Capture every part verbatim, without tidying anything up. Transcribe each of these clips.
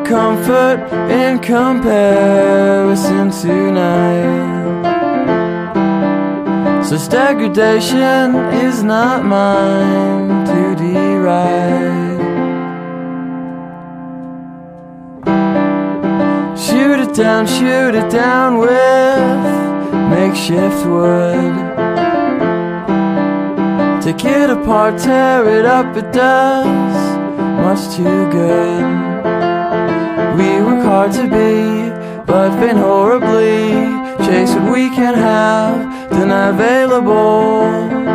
comfort in comparison tonight. Such degradation is not mine to deride. Shoot it down, shoot it down with makeshift wood. Take it apart, tear it up, it does much too good. We work hard to be, but faint horribly. Chase what we can have, deny available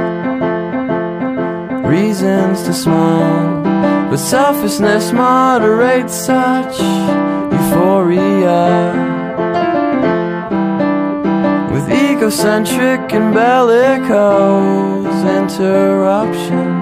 reasons to smile. But selfishness moderates such euphoria. With egocentric and bellicose interruptions.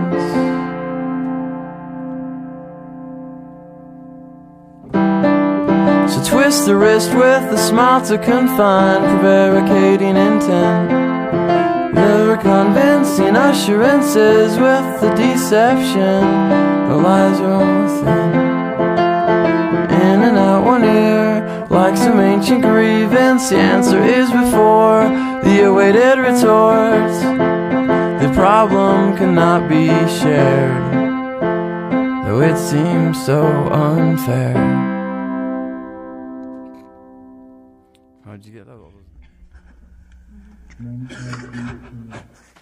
So twist the wrist with a smile to confine prevaricating intent. Never convincing assurances with the deception the lies are within. In and out one ear, like some ancient grievance. The answer is before the awaited retort. The problem cannot be shared, though it seems so unfair. How'd you get that?